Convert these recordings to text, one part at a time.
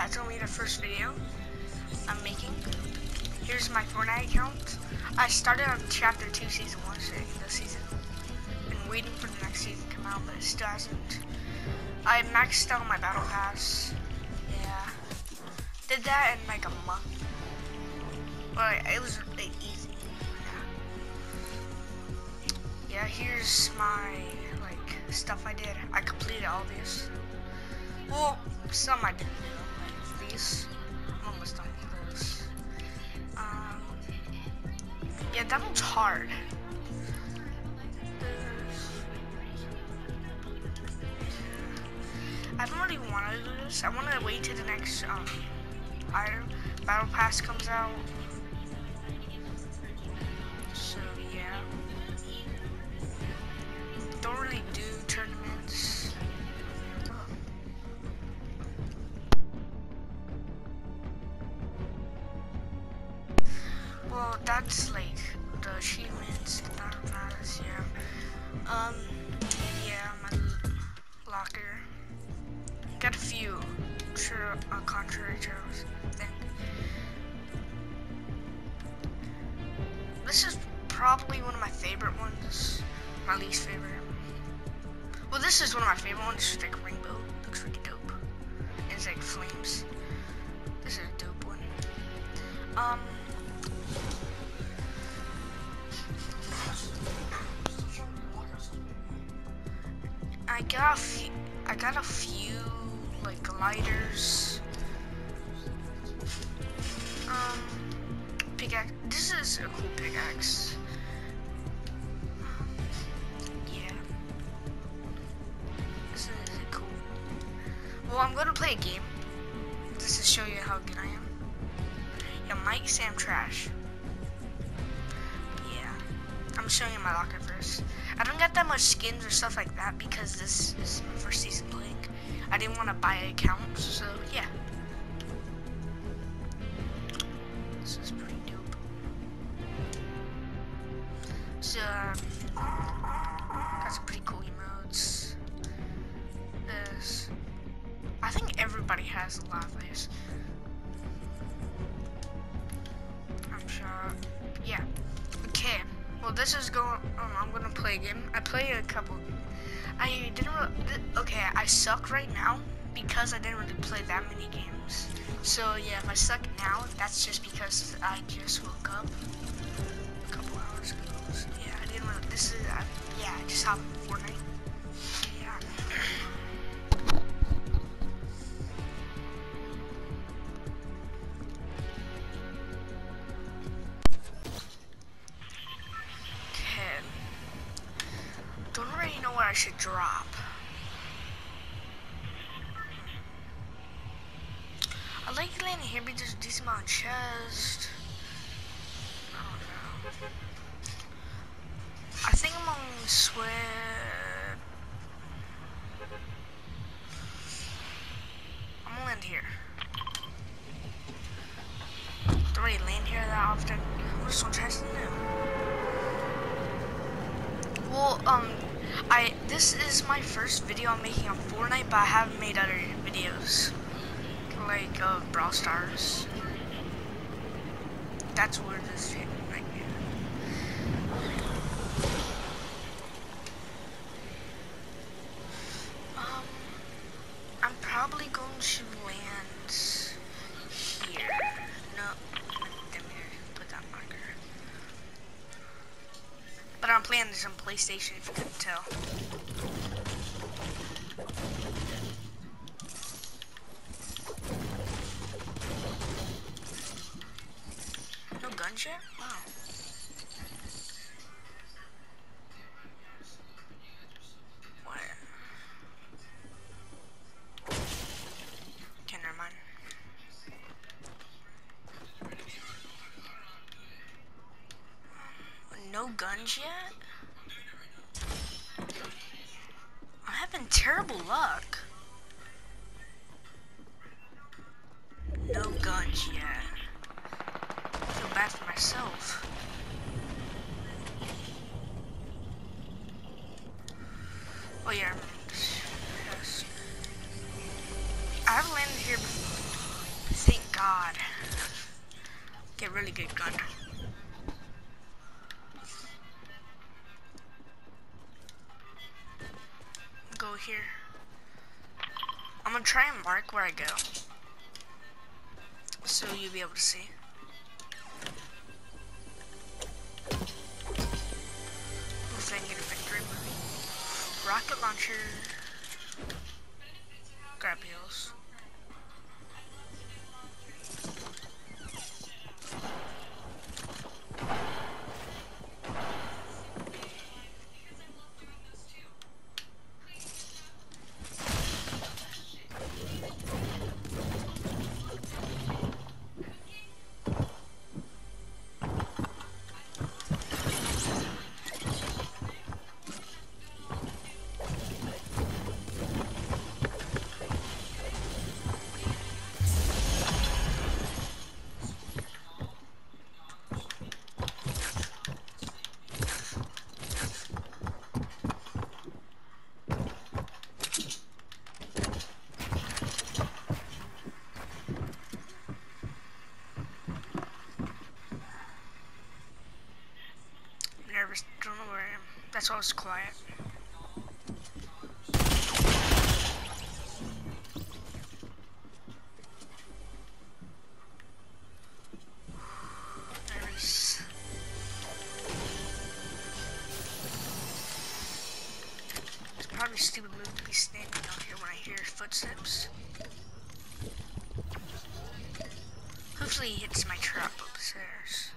that's gonna be the first video I'm making. Here's my Fortnite account. I started on Chapter 2, Season 1, so this season. Been waiting for the next season to come out, but it still hasn't. I maxed out my Battle Pass. Yeah. Did that in like a month. Well, it was like, easy. Yeah, here's my like stuff I did. I completed all these. Well, some I didn't do. Like these. I'm almost done with those. Yeah, that one's hard. I don't really want to do this. I want to wait till the next Battle Pass comes out. So yeah, don't really do tournaments. Well, that's like the achievements, the Battle Pass, yeah. And yeah, my locker. Got a few, sure, contrary to thing. This is probably one of my favorite ones. My least favorite. Well, this is one of my favorite ones. It's like rainbow. Looks really dope. And it's like flames. This is a dope one. I got a few like lighters. Pickaxe. This is a cool pickaxe. Yeah. This is cool. Well, I'm gonna play a game just to show you how good I am. Yeah, Mike Sam Trash. Yeah. I'm showing you my locker first. I don't get that much skins or stuff like that because this is my first season playing. I didn't want to buy an account, so yeah. This is pretty dope. So, got some pretty cool emotes. This, I think everybody has a lot of these. I'm sure. Yeah. Okay. Well, this is going. I'm gonna play a game. I play a couple. I didn't really. Okay, I suck right now because I didn't really play that many games. So yeah, if I suck now, that's just because I just woke up a couple hours ago. So, yeah, I didn't really. This is. Yeah, I just hopped in Fortnite. Yeah. Don't really know what I should drop. I like landing here because there's a decent amount of chest. I don't know. I think I'm gonna switch. I'm gonna land here. Don't really land here that often. I'm just gonna try something new. Well, this is my first video I'm making on Fortnite, but I haven't made other videos, like Brawl Stars. That's where this hit right here. I'm probably going to land here. No, let me put that marker. But I'm playing this on PlayStation, if you couldn't tell. No guns yet? Wow. What? Okay, never mind. No guns yet? I'm having terrible luck. No guns yet. I feel bad for myself. Oh yeah, I remember this. Yes. I haven't landed here before. god. Get really good gun. Go here. I'm gonna try and mark where I go, so you'll be able to see. Hopefully I can get a victory. Rocket launcher. Grab heals. Nervous, don't know where I am. That's why I was quiet. Nervous. It's probably a stupid move to be standing out here when I hear footsteps. Hopefully he hits my trap upstairs.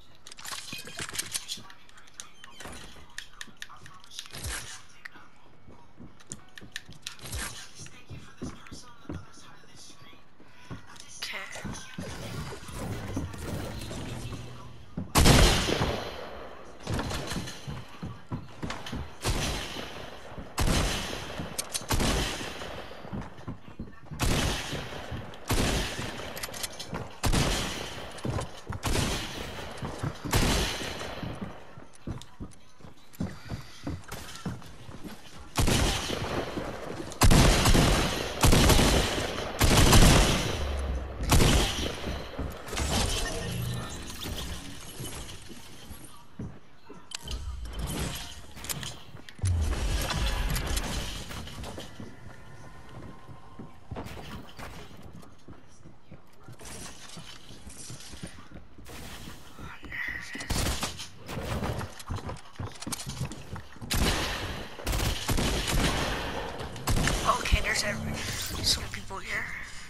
There's some people here.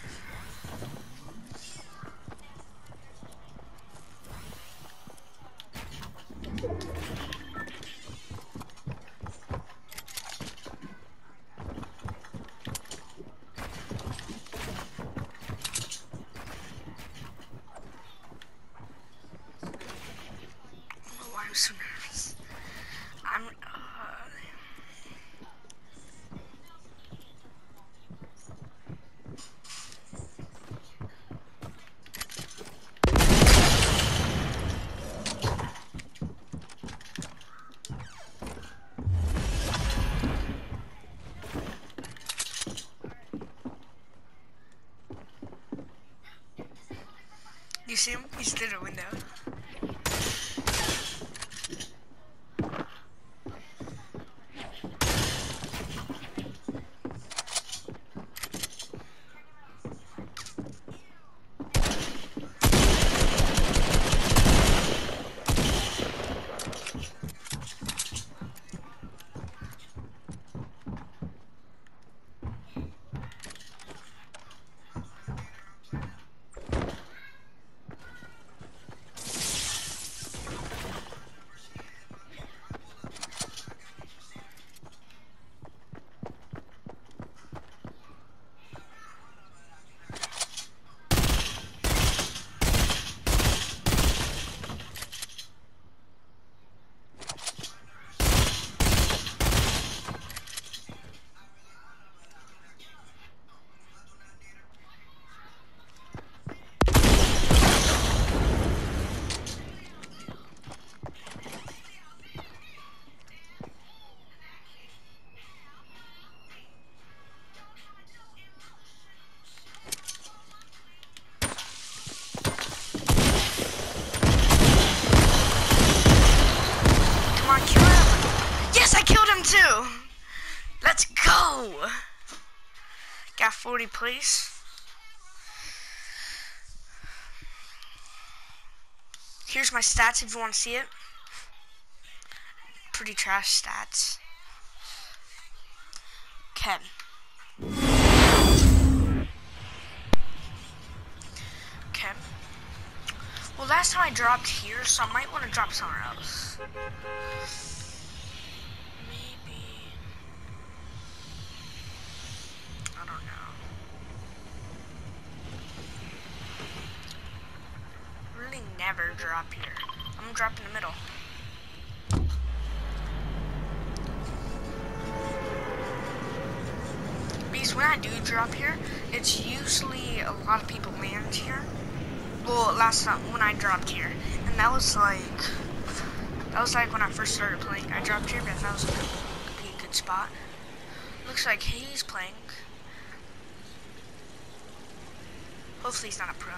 I don't know why I'm so nervous. You see him? He's through the window. what he plays. Here's my stats if you want to see it. Pretty trash stats. Ken. Okay. Well, last time I dropped here, so I might want to drop somewhere else. Maybe. I don't know. Really never drop here. I'm gonna drop in the middle. Because when I do drop here, it's usually a lot of people land here. Well, last time when I dropped here, and that was like when I first started playing. I dropped here, but that was gonna be a good spot. Looks like he's playing. Hopefully he's not a pro.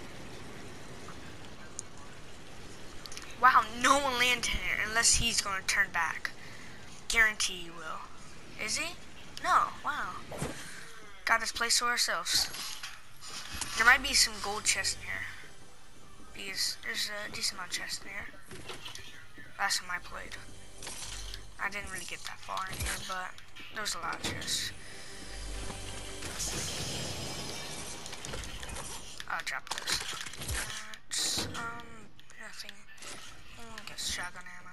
Wow, no one landed here unless he's going to turn back. Guarantee he will. Is he? No. Wow. Got this place to ourselves. There might be some gold chests in here. Because there's a decent amount of chests in here. Last time I played. I didn't really get that far in here, but there was a lot of chests. I'll drop this. That's, nothing. I guess shotgun ammo.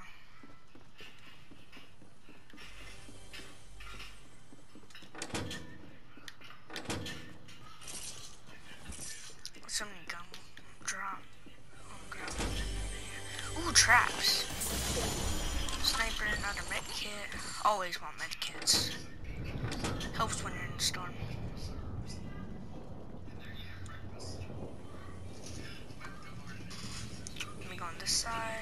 Somebody gun drop. Oh god. Ooh, traps. Sniper, another med kit. Always want med kits. Helps when you're in the storm. Let me go on this side.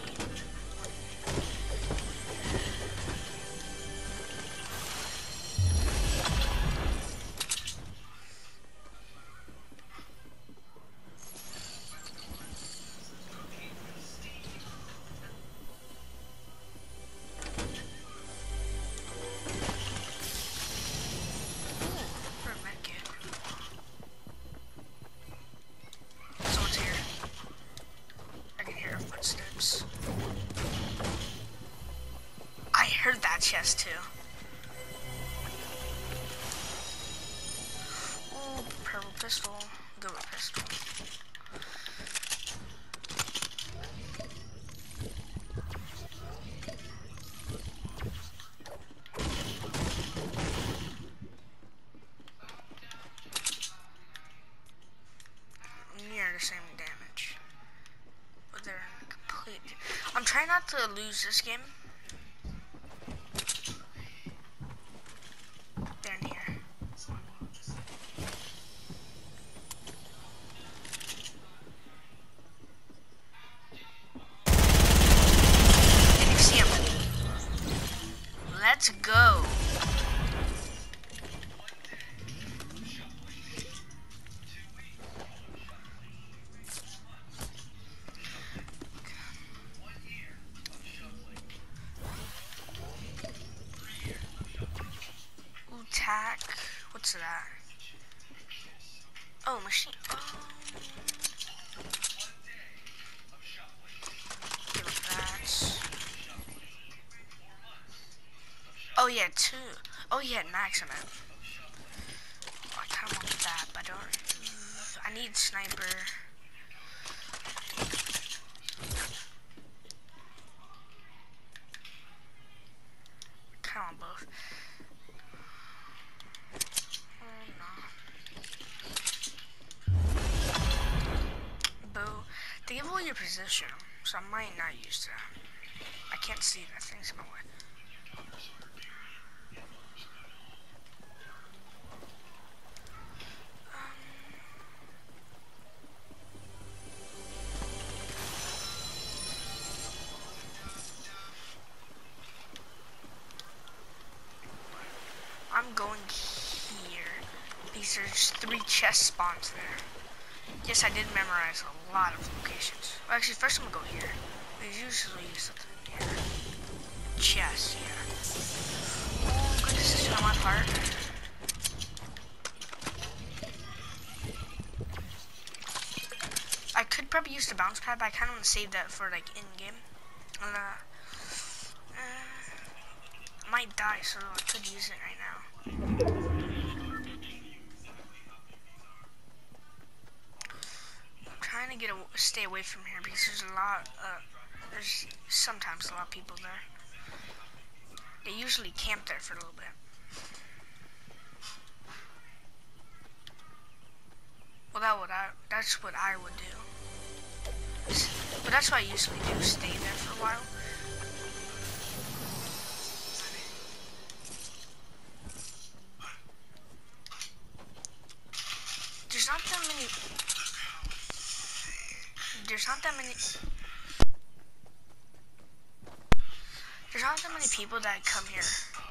I heard that chest too. Ooh, purple pistol. Go with pistol. Near the same damage. But they're complete. I'm trying not to lose this game. They're in here. Can you see him? Let's go. Attack. What's that? Oh, machine. Oh. Give it that. Oh yeah, 2. Oh yeah, maximum. Oh, I kind of want that, but I don't. I need sniper. Kind of want both. They give away your position, so I might not use that. I can't see that thing's in my way. I'm going here. These are just 3 chest spawns there. Yes, I did memorize a lot of locations. Well, actually, first I'm gonna go here. There's usually something here. Chest, yeah. Oh, good decision on my part. probably use the bounce pad, but I kind of want to save that for like in game. I might die, so I could use it right now. I'm trying to stay away from here because there's there's sometimes a lot of people there. They usually camp there for a little bit. Well, that's what I would do. But that's what I usually do, stay there for a while. There's not that many people that come here.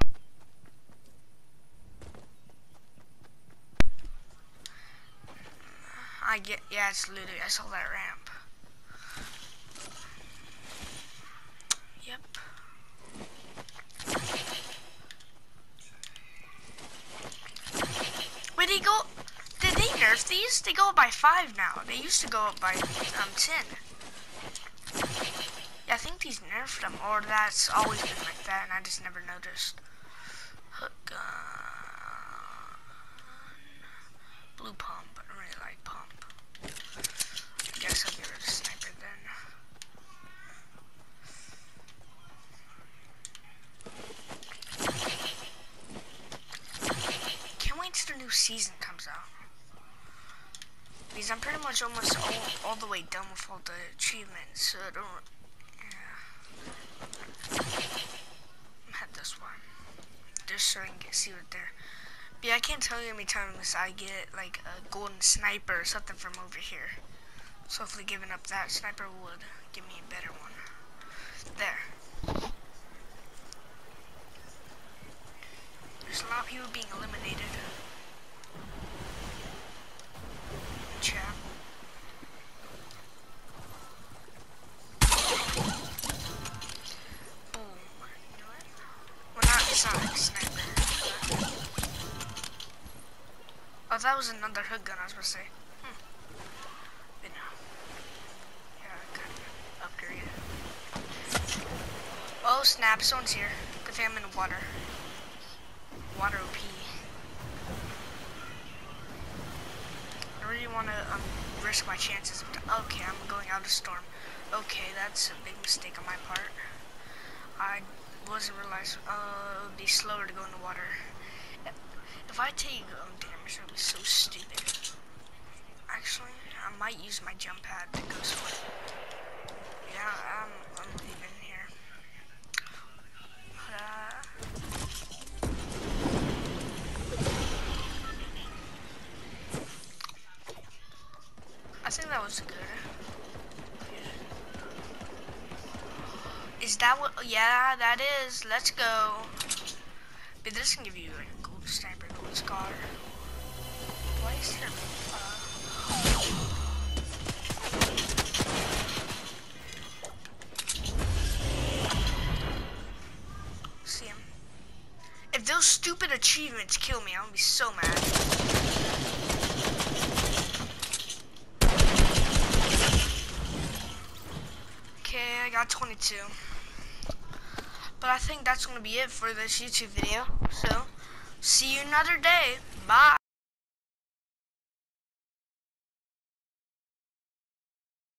Yeah, it's literally, I saw that ramp. Yep. Where did he go? Did they nerf these? They go up by 5 now. They used to go up by 10. Yeah, I think these nerfed them, or that's always been like that, and I just never noticed. Hook gun. Blue pump. I don't really like pump. I guess I'll get rid of sniper then. Can't wait till the new season comes out. Because I'm pretty much almost all the way done with all the achievements, so I don't... Yeah. Had this one. Just so I can see what they're... But yeah, I can't tell you how many times I get like a golden sniper or something from over here. So hopefully giving up that sniper would give me a better one. There. There's a lot of people being eliminated. Chat. Boom. Well, it's not like a sniper. Oh, that was another hook gun I was supposed to say. But no. Yeah, I could upgrade it. Oh snap, someone's here. Good thing I'm in the water. Water OP. I really want to risk my chances of... Okay, I'm going out of storm. Okay, that's a big mistake on my part. I wasn't realized it would be slower to go in the water. If I take damage, it would be so stupid. Actually, I might use my jump pad to go somewhere. Yeah, I'm leaving here. I think that was good. Is that what? Yeah, that is. Let's go. But this can give you like a gold sniper, gold scar. Why is there? See him. If those stupid achievements kill me, I'm gonna be so mad. Okay, I got 22. But I think that's going to be it for this YouTube video. So, see you another day. Bye.